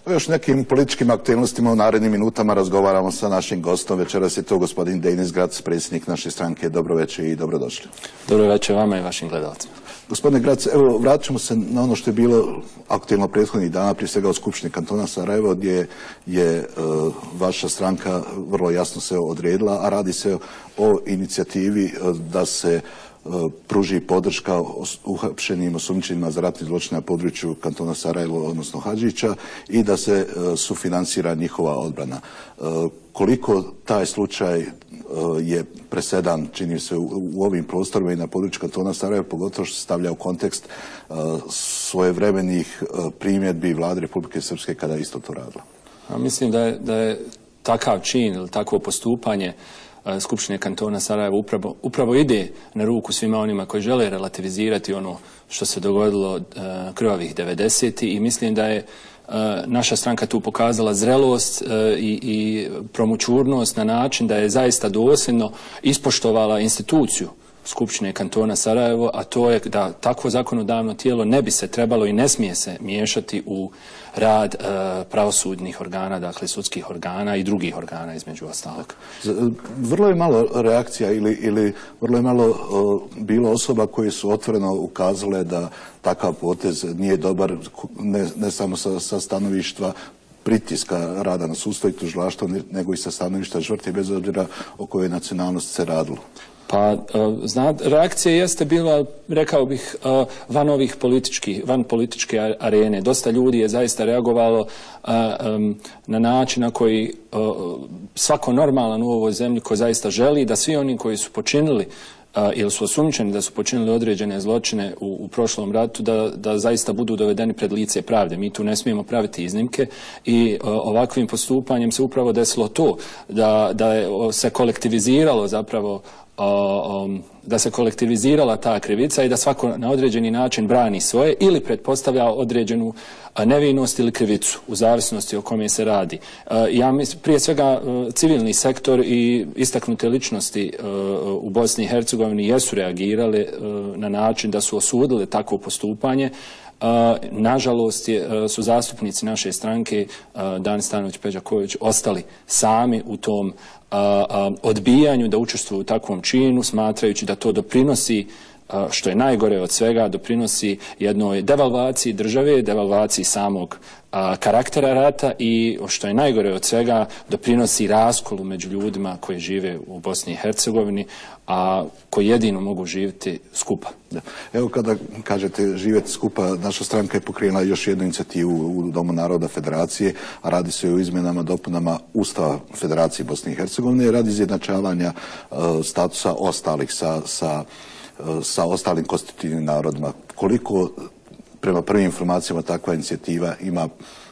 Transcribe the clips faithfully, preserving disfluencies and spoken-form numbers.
O još nekim političkim aktivnostima u narednim minutama razgovaramo sa našim gostom. Večeras je to gospodin Denis Grac, predsjednik naše stranke. Dobro večer i dobrodošli. Dobro večer vama i vašim gledalcima. Gospodine Grac, evo vratit ćemo se na ono što je bilo aktualno prethodnih dana, prije svega u Skupštini kantona Sarajevo, gdje je e, vaša stranka vrlo jasno se odredila, a radi se o inicijativi e, da se pruži podrška uhapšenim osumnjičenima za ratni zločin na području kantona Sarajevo, odnosno Hadžića, i da se sufinansira njihova odbrana. Koliko taj slučaj je presedan, čini se, u ovim prostorima i na području kantona Sarajevo, pogotovo što se stavlja u kontekst svojevremenih primjedbi Vlade Republike Srpske kada je isto to radila? Mislim da je, da je takav čin ili takvo postupanje Skupštine kantona Sarajevo upravo, upravo ide na ruku svima onima koji žele relativizirati ono što se dogodilo uh, krvavih devedesetih i mislim da je uh, naša stranka tu pokazala zrelost uh, i, i promućurnost na način da je zaista dosljedno ispoštovala instituciju Skupštine kantona Sarajevo, a to je da takvo zakonodavno tijelo ne bi se trebalo i ne smije se miješati u rad e, pravosudnih organa, dakle sudskih organa i drugih organa između ostalog. Vrlo je malo reakcija ili, ili vrlo je malo o, bilo osoba koje su otvoreno ukazale da takav potez nije dobar, ne, ne samo sa, sa stanovišta pritiska rada na sudstvo i tužilaštvo, nego i sa stanovišta žrtve, bez obzira o kojoj nacionalnosti se radilo. Pa, zna, reakcija jeste bila, rekao bih, van ovih političkih, van političke arene. Dosta ljudi je zaista reagovalo na način na koji svako normalan u ovoj zemlji ko zaista želi da svi oni koji su počinili ili su osumnjičeni da su počinili određene zločine u, u prošlom ratu, da, da zaista budu dovedeni pred lice pravde. Mi tu ne smijemo praviti iznimke i o, ovakvim postupanjem se upravo desilo to, da, da je se kolektiviziralo zapravo O, o, da se kolektivizirala ta krivica i da svako na određeni način brani svoje ili pretpostavlja određenu nevinost ili krivicu, u zavisnosti o kome se radi. Ja mislim, prije svega civilni sektor i istaknute ličnosti u Bosni i Hercegovini jesu reagirale na način da su osudile takvo postupanje. Nažalost je, su zastupnici naše stranke, Dan Stanović, Peđa Kojović, ostali sami u tom A, a, odbijanju da učestvuju u takvom činu, smatrajući da to doprinosi, a, što je najgore od svega, doprinosi jednoj devalvaciji države, devalvaciji samog a, karaktera rata i, što je najgore od svega, doprinosi raskolu među ljudima koji žive u Bosni i Hercegovini, a koji jedino mogu živjeti skupa. Da. Evo kada kažete živjeti skupa, naša stranka je pokrenula još jednu inicijativu u Domu naroda Federacije, a radi se o izmjenama, dopunama Ustava Federacije Bosne i Hercegovine, radi izjednačavanja uh, statusa ostalih sa, sa, uh, sa ostalim konstitutivnim narodima. Koliko, prema prvim informacijama, takva inicijativa ima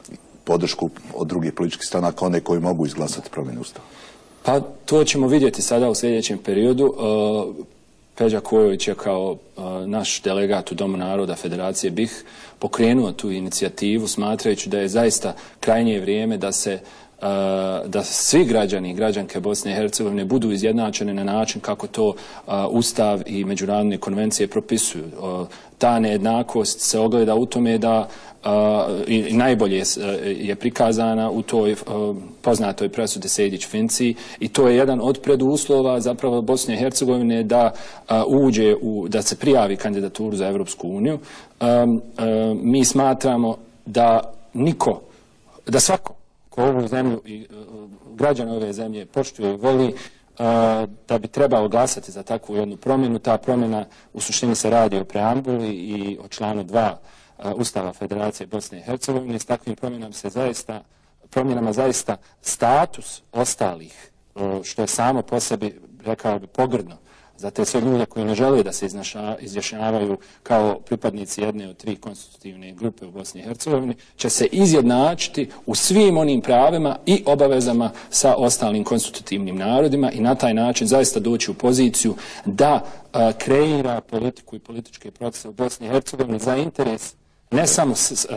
podršku od drugih političkih stranaka, one koji mogu izglasati promjenu Ustava? Pa to ćemo vidjeti sada u sljedećem periodu. Uh, Peđa Kojović je kao uh, naš delegat u Domu naroda Federacije B I H pokrenuo tu inicijativu, smatrajući da je zaista krajnje vrijeme da se uh, da svi građani i građanke Bosne i Hercegovine budu izjednačeni na način kako to uh, Ustav i međunarodne konvencije propisuju. Uh, ta nejednakost se ogleda u tome da Uh, i najbolje je prikazana u toj uh, poznatoj presudi Sejdić-Finci i to je jedan od preduslova zapravo Bosne i Hercegovine da uh, uđe u, da se prijavi kandidaturu za Evropsku uniju. Um, uh, mi smatramo da niko, da svako ko ovu zemlju i uh, građane ove zemlje poštuje i voli, uh, da bi trebalo glasati za takvu jednu promjenu. Ta promjena u suštini se radi o preambuli i o članu dva Ustava Federacije Bosne i Hercegovine. S takvim promjenama se zaista, promjenama zaista status ostalih, što je samo po sebi, rekao bi, pogrdno za te sve ljude koji ne žele da se izjašnjavaju kao pripadnici jedne od tri konstitutivne grupe u Bosni i Hercegovini, će se izjednačiti u svim onim pravima i obavezama sa ostalim konstitutivnim narodima i na taj način zaista doći u poziciju da a, kreira politiku i političke procese u Bosni i Hercegovini za interes Ne samo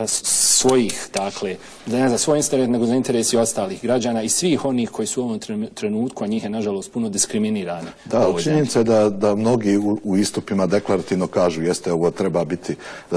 svojih, dakle, ne za svoj interes, nego za interesi ostalih građana i svih onih koji su u ovom trenutku, a njih je nažalost puno diskriminirane. Da, činjenica je da, da mnogi u, u istupima deklarativno kažu jeste ovo treba biti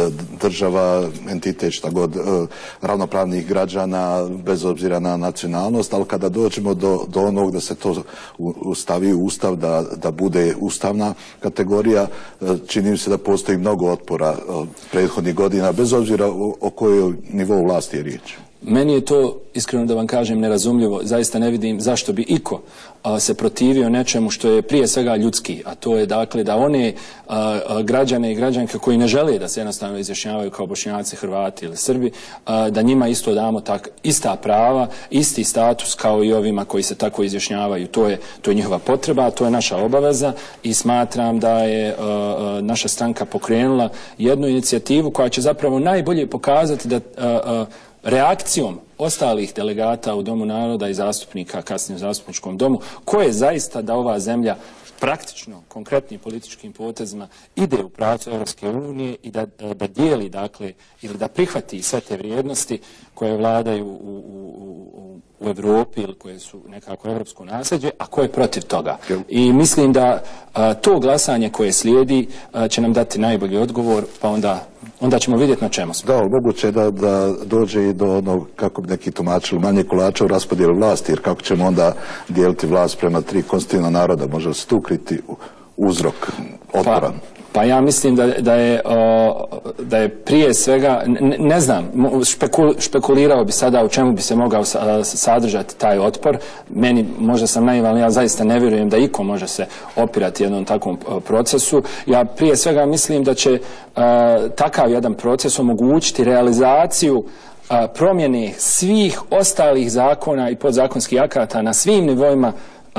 država, entitet, šta god, ravnopravnih građana bez obzira na nacionalnost, ali kada dođemo do, do onog da se to stavi u ustav, da, da bude ustavna kategorija, čini mi se da postoji mnogo otpora prethodnih godina, bez obzira o, o kojoj nivou vlasti je riječ. Meni je to, iskreno da vam kažem, nerazumljivo. Zaista ne vidim zašto bi iko a, se protivio nečemu što je prije svega ljudski, a to je dakle da one a, a, građane i građanke koji ne žele da se jednostavno izjašnjavaju kao Bošnjaci, Hrvati ili Srbi, a, da njima isto damo tak, ista prava, isti status kao i ovima koji se tako izjašnjavaju. To je, to je njihova potreba, to je naša obaveza i smatram da je a, a, naša stranka pokrenula jednu inicijativu koja će zapravo najbolje pokazati da a, a, reakcijom ostalih delegata u Domu naroda i zastupnika kasnije u zastupničkom domu, koje zaista da ova zemlja praktično, konkretnim političkim potezima ide u pravcu Europske unije i da, da, da dijeli, dakle, ili da prihvati sve te vrijednosti koje vladaju u, u, u, u Evropi ili koje su nekako evropsko nasljeđe, a koje je protiv toga. I mislim da a, to glasanje koje slijedi a, će nam dati najbolji odgovor, pa onda onda ćemo vidjeti na čemu smo. Da, moguće je da, da dođe i do onog, kako bi neki tumačili, manje kolača u raspodijelu vlasti, jer kako ćemo onda dijeliti vlast prema tri konstitutivna naroda, može se tu kriti uzrok otpora? Pa, pa ja mislim da, da, je, o, da je prije svega, ne, ne znam, špekul, špekulirao bi sada u čemu bi se mogao sadržati taj otpor. Meni, možda sam naivan, ali ja zaista ne vjerujem da iko može se opirati jednom takvom procesu. Ja prije svega mislim da će a, takav jedan proces omogućiti realizaciju a, promjene svih ostalih zakona i podzakonskih akata na svim nivoima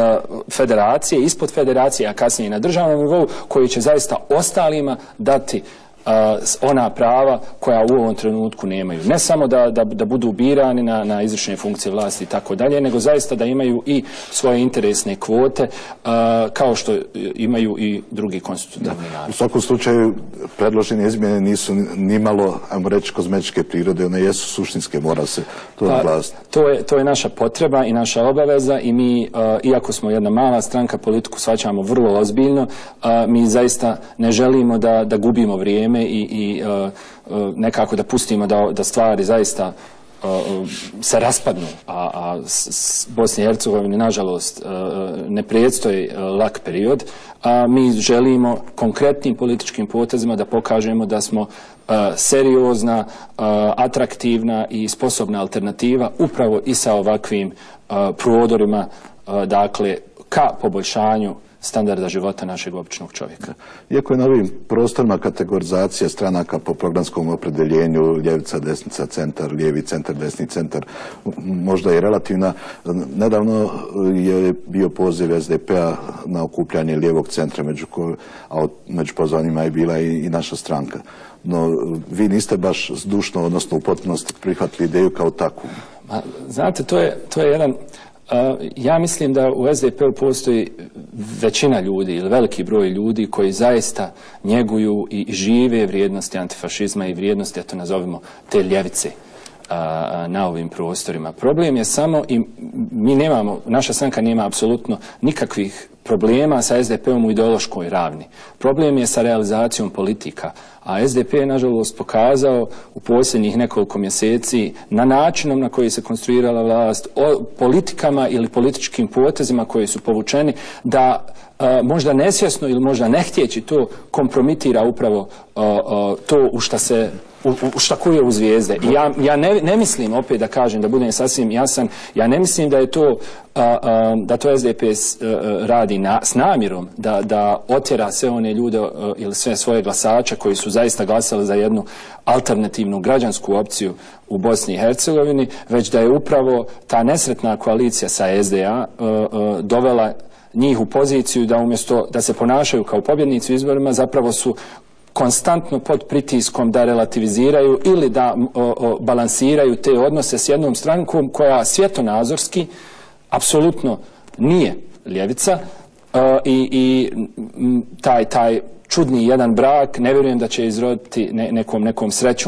federacije, ispod federacije, a kasnije i na državnom nivou, koji će zaista ostalima dati uh, ona prava koja u ovom trenutku nemaju. Ne samo da, da, da budu birani na, na izvršne funkcije vlasti i tako dalje, nego zaista da imaju i svoje interesne kvote, uh, kao što imaju i drugi konstitutivni narodi. U svakom slučaju, predložene izmjene nisu nimalo, ajmo reći, kozmetičke prirode, one jesu suštinske, mora se to naglasiti. Pa, to je, to je naša potreba i naša obaveza i mi, uh, iako smo jedna mala stranka, politiku shvaćamo vrlo ozbiljno, uh, mi zaista ne želimo da, da gubimo vrijeme i, i uh, uh, nekako da pustimo da, da stvari zaista uh, se raspadnu, a, a s Bosni i Hercegovini nažalost uh, ne predstoji uh, lak period, a mi želimo konkretnim političkim potezima da pokažemo da smo uh, seriozna, uh, atraktivna i sposobna alternativa upravo i sa ovakvim uh, prodorima, uh, dakle, ka poboljšanju standarda života našeg običnog čovjeka. Iako je na ovim prostorima kategorizacija stranaka po programskom opredeljenju ljevica, desnica, centar, lijevi centar, desni centar, možda i relativna, nedavno je bio poziv es de pe a na okupljanje lijevog centra, među, ko, a među pozvanima je bila i, i naša stranka. No, vi niste baš zdušno, odnosno u potpunosti prihvatili ideju kao takvu. Ma, znate, to je, to je jedan... Uh, ja mislim da u es de pe u postoji većina ljudi ili veliki broj ljudi koji zaista njeguju i žive vrijednosti antifašizma i vrijednosti, eto nazovimo, te ljevice uh, na ovim prostorima. Problem je samo, i mi nemamo, naša stranka nema apsolutno nikakvih problema sa es de pe om u ideološkoj ravni. Problem je sa realizacijom politika. A es de pe je, nažalost, pokazao u posljednjih nekoliko mjeseci na načinom na koji se konstruirala vlast, o politikama ili političkim potezima koji su povučeni, da a, možda nesvjesno ili možda ne htjeći to kompromitira upravo a, a, to u šta se u, u šta kuje u zvijezde. I ja, ja ne, ne mislim, opet da kažem, da budem sasvim jasan, ja ne mislim da je to a, a, da to es de pe s, a, radi na, s namjerom da, da otjera sve one ljude a, ili sve svoje glasače koji su zaista glasali za jednu alternativnu građansku opciju u Bosni i Hercegovini, već da je upravo ta nesretna koalicija sa es de a uh, uh, dovela njih u poziciju da umjesto da se ponašaju kao pobjednici u izborima, zapravo su konstantno pod pritiskom da relativiziraju ili da o, o, balansiraju te odnose s jednom strankom koja svjetonazorski apsolutno nije ljevica uh, i, i taj, taj čudni jedan brak, ne vjerujem da će izroditi ne, nekom, nekom srećom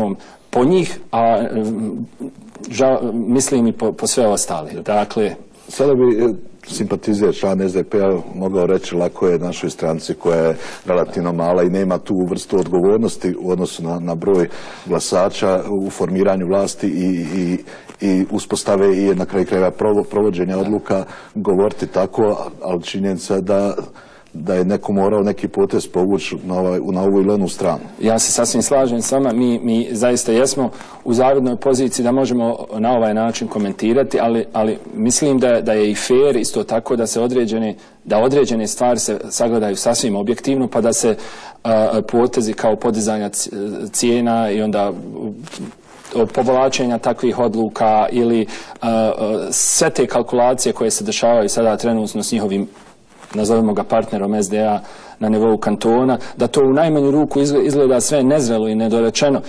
po njih, a žal, mislim i po, po sve ostali. Dakle, sada bi simpatizer, član S D P-a mogao reći lako je našoj stranci koja je relativno mala i nema tu vrstu odgovornosti u odnosu na, na broj glasača u formiranju vlasti i, i, i uspostave i na kraju krajeva provođenja odluka govoriti tako, ali činjenica da da je neko morao neki potez povući na, ovaj, na ovu ili onu stranu. Ja se sasvim slažem s vama, mi, mi zaista jesmo u zavidnoj poziciji da možemo na ovaj način komentirati, ali, ali mislim da, da je i fair isto tako da se određene, da određene stvari se sagledaju sasvim objektivno, pa da se a, potezi kao podizanja cijena i onda povlačenja takvih odluka ili a, a, sve te kalkulacije koje se dešavaju sada trenutno s njihovim, nazovimo ga partnerom S D A na nivou kantona, da to u najmanju ruku izgleda sve nezrelo i nedorečeno.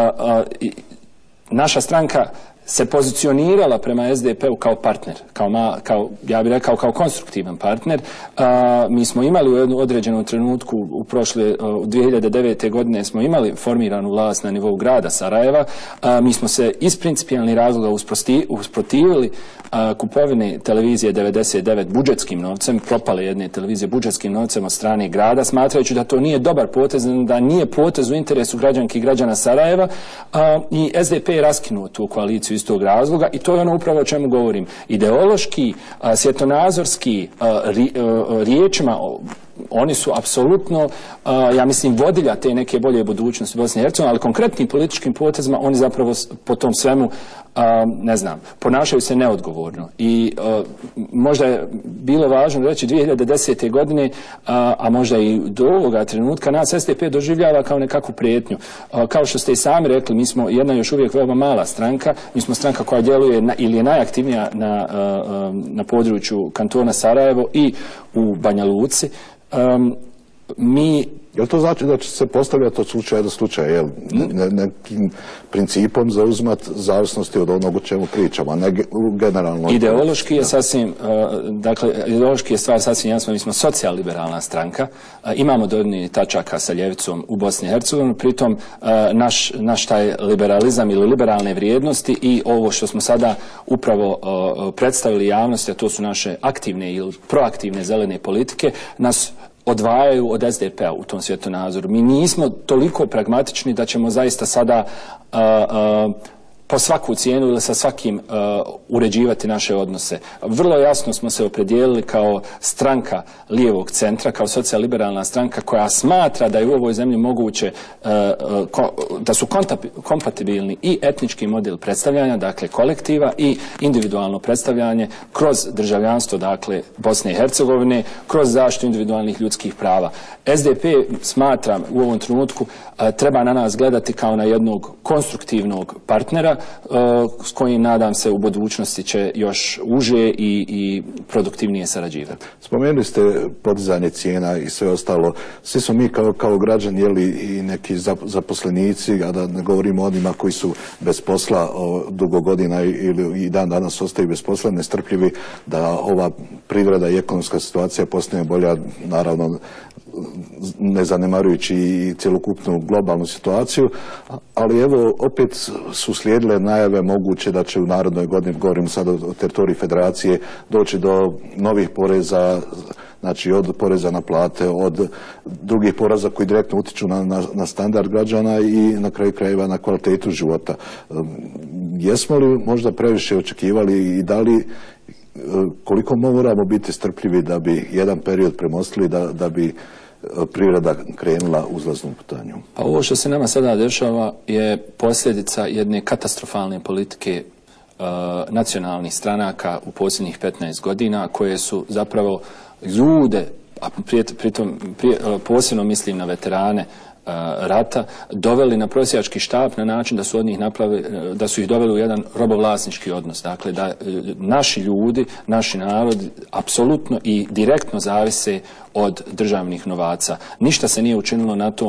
Naša stranka se pozicionirala prema S D P-u kao partner, kao, ma, kao, ja bih rekao kao konstruktivan partner. A, mi smo imali u jednom određenom trenutku, u prošle, u dvije hiljade devete. godine smo imali formiranu vlast na nivou grada Sarajeva. A, mi smo se iz principijalnih razloga usprotivili a, kupovine televizije devedeset devet budžetskim novcem, propale jedne televizije budžetskim novcem od strane grada, smatrajući da to nije dobar potez, da nije potez u interesu građanki i građana Sarajeva, a, i S D P je raskinuo tu koaliciju iz tog razloga i to je ono upravo o čemu govorim. Ideološki, a, svjetonazorski, a, ri, a, riječima, oni su apsolutno, ja mislim, vodilja te neke bolje budućnosti Bosne i Hercegovine, ali konkretnim političkim potezima oni zapravo po tom svemu, ne znam, ponašaju se neodgovorno. I možda je bilo važno reći dvije hiljade desete. godine, a možda i do ovoga trenutka, nas S D P doživljava kao nekakvu prijetnju. Kao što ste i sami rekli, mi smo jedna još uvijek veoma mala stranka, mi smo stranka koja djeluje na, ili je najaktivnija na, na području kantona Sarajevo i u Banja Luci. Um, mi... Jel to znači da će se postavljati od slučaja do slučaja, jel? Ne, nekim principom zauzimati zavisnosti od onog o čemu pričamo, a ne generalno... Ideološki je sasvim, uh, dakle, ideološki je stvar sasvim jasno, mi smo socijal-liberalna stranka, uh, imamo dodirnih tačaka sa ljevicom u Bosni i Hercegovini, pritom uh, naš, naš taj liberalizam ili liberalne vrijednosti i ovo što smo sada upravo uh, predstavili javnosti, a to su naše aktivne ili proaktivne zelene politike, nas odvajaju od S D P-a u tom svjetonazoru. Mi nismo toliko pragmatični da ćemo zaista sada uh, uh, po svaku cijenu ili sa svakim uh, uređivati naše odnose. Vrlo jasno smo se opredijelili kao stranka lijevog centra, kao socijal-liberalna stranka koja smatra da je u ovoj zemlji moguće uh, uh, ko, da su kompatibilni i etnički model predstavljanja, dakle kolektiva, i individualno predstavljanje kroz državljanstvo, dakle Bosne i Hercegovine, kroz zaštitu individualnih ljudskih prava. S D P, smatram, u ovom trenutku uh, treba na nas gledati kao na jednog konstruktivnog partnera s kojim, nadam se, u budućnosti će još uže i, i produktivnije sarađivati. Spomenuli ste podizanje cijena i sve ostalo. Svi smo mi kao, kao građani, jeli, i neki zaposlenici, a da ne govorimo o onima koji su bez posla o, dugo godina ili i dan danas ostaju bez posla, nestrpljivi da ova privreda i ekonomska situacija postane bolja, naravno ne zanemarujući i cjelokupnu globalnu situaciju, ali evo opet su slijedile najave moguće da će u narednoj godini, govorim sad o teritoriji federacije, doći do novih poreza, znači od poreza na plate, od drugih poreza koji direktno utiču na, na, na standard građana i na kraju krajeva na kvalitetu života. Jesmo li možda previše očekivali i da li, koliko moramo biti strpljivi da bi jedan period premostili, da, da bi privreda krenula uzlaznom putanju? Pa ovo što se nama sada dešava je posljedica jedne katastrofalne politike uh, nacionalnih stranaka u posljednjih petnaest godina, koje su zapravo ljude, a pritom prije, posebno mislim na veterane uh, rata, doveli na prosjački štap na način da su od njih napravili, da su ih doveli u jedan robovlasnički odnos. Dakle, da uh, naši ljudi, naši narodi apsolutno i direktno zavise od državnih novaca. Ništa se nije učinilo na tom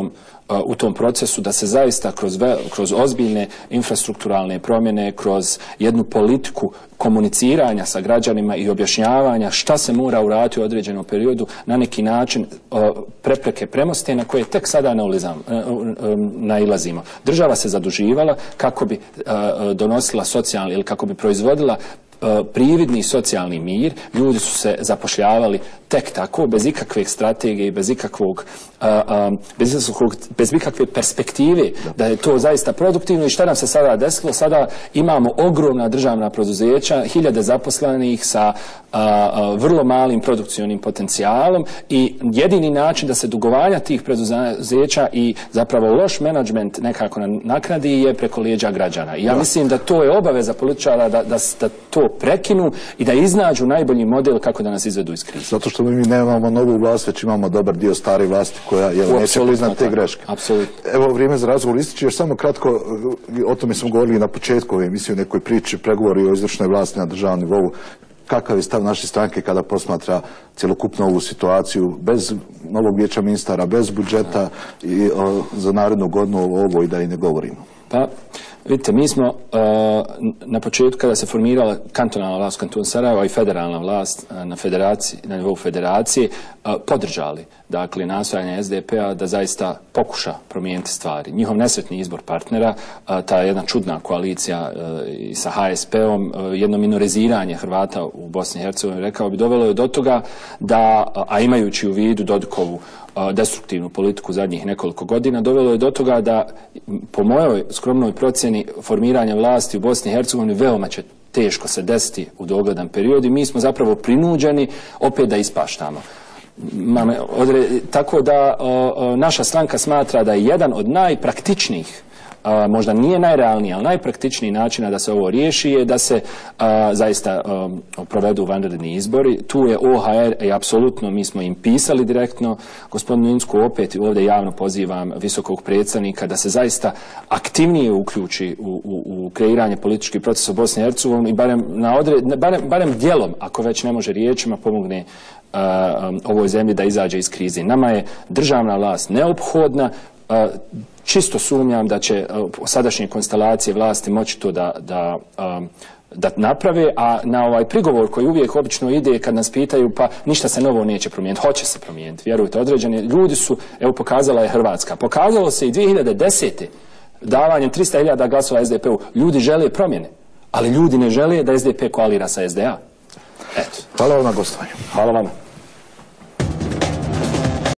u tom procesu, da se zaista kroz, kroz ozbiljne infrastrukturalne promjene, kroz jednu politiku komuniciranja sa građanima i objašnjavanja šta se mora uraditi u određenom periodu, na neki način prepreke premoste na koje tek sada nailazimo. Država se zaduživala kako bi donosila socijalni ili kako bi proizvodila prividni socijalni mir, ljudi su se zapošljavali tek tako, bez ikakve strategije i bez ikakvog, bez, ikakvog, bez ikakve perspektive da je to zaista produktivno. I šta nam se sada desilo? Sada imamo ogromna državna preduzeća, hiljade zaposlenih sa a, a, vrlo malim produkcionim potencijalom i jedini način da se dugovanja tih preduzeća i zapravo loš menadžment nekako naknadi je preko leđa građana. I ja mislim da to je obaveza političara da, da, da to prekinu i da iznađu najbolji model kako da nas izvedu iz krize. Zato što mi nemamo novu vlast, već imamo dobar dio stare vlasti koja je neće priznati te greške. Apsolutno. Evo, vrijeme za razgovor ističe, još samo kratko, o tome smo govorili na početku ove emisije, o nekoj priči, pregovori o izvršnoj vlasti na državnom nivou. Kakav je stav naše stranke kada posmatra cjelokupnu ovu situaciju bez novog vijeća ministara, bez budžeta i o, za narednu godinu ovo i da i ne govorimo? Pa, vidite, mi smo uh, na početku kada se formirala kantonalna vlast u kantonu Sarajevo i federalna vlast uh, na, federaciji, na nivou federacije uh, podržali, dakle, nastojanje S D P-a da zaista pokuša promijeniti stvari. Njihov nesretni izbor partnera, uh, ta jedna čudna koalicija uh, i sa H S P-om, uh, jedno minoriziranje Hrvata u Bosni i Hercegovini, rekao bi, dovelo je do toga da, uh, a imajući u vidu Dodikovu destruktivnu politiku zadnjih nekoliko godina, dovelo je do toga da, po mojoj skromnoj procjeni, formiranje vlasti u Bosni i Hercegovini veoma će teško se desiti u dogledan period i mi smo zapravo prinuđeni opet da ispaštamo. Tako da naša stranka smatra da je jedan od najpraktičnijih, a, možda nije najrealniji, ali najpraktičniji način da se ovo riješi je da se a, zaista a, provedu vanredni izbori. Tu je O H R i apsolutno mi smo im pisali direktno. Gospodinu Insku opet ovdje javno pozivam visokog predstavnika da se zaista aktivnije uključi u, u, u kreiranje političkih procesa u Bosni i Hercegovini i barem, na odred, barem, barem dijelom, ako već ne može riječima, pomogne a, a, ovoj zemlji da izađe iz krize. Nama je državna vlast neophodna. A, čisto sumnjam da će uh, sadašnje konstelacije vlasti moći to da, da, um, da naprave, a na ovaj prigovor koji uvijek obično ide kad nas pitaju pa ništa se novo neće promijeniti, hoće se promijeniti, vjerujte, određeni ljudi su, evo pokazala je Hrvatska, pokazalo se i dvije hiljade desete davanjem tristo hiljada glasova S D P-u, ljudi žele promjene, ali ljudi ne žele da S D P koalira sa S D A. Eto. Hvala vam na gostovanju. Hvala vama.